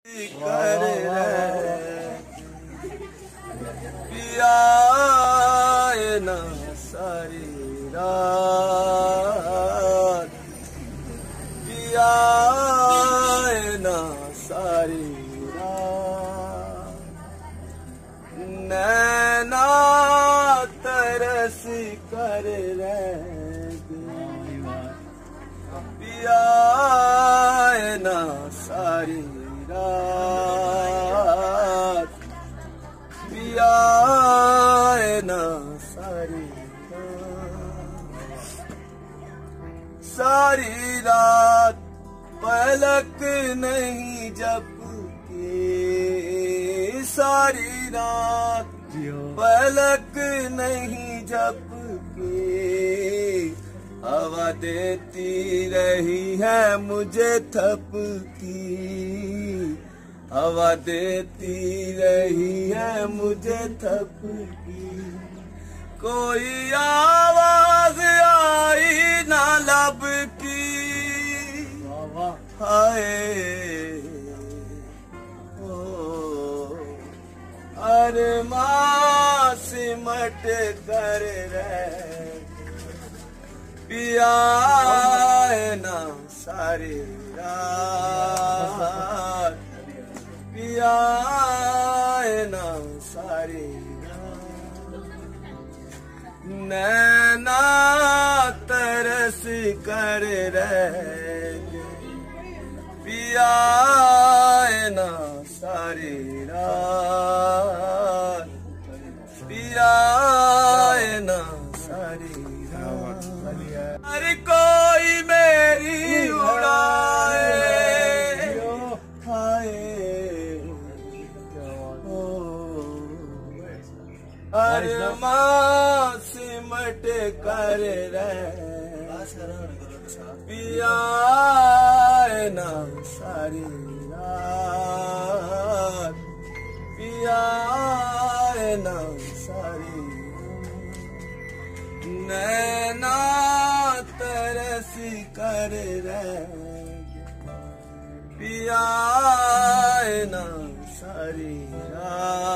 कर पिया ना सारी रात, पिया ना सारी रात, नैना तरस कर पिया ना सारी रात, पिया ना सारी रात, सारी रात पलक नहीं झपके, सारी रात पलक नहीं झपके, हवा देती रही है मुझे थपकी, हवा देती रही है मुझे थपकी, कोई आवाज आई ना लब की, हाय ओ अरमां सिमट कर पिया ना सारी रात, पिया ना सारी रात, नैना तरस कर पिया ना सारी रात, पिया ना सारी रात, हर कोई मेरी उड़ाए, हाय ओ अरमां सिमट कर पिया ना सारी रात, पिया ना सारी रात, नैना तरस कर पिया ना सारी रात।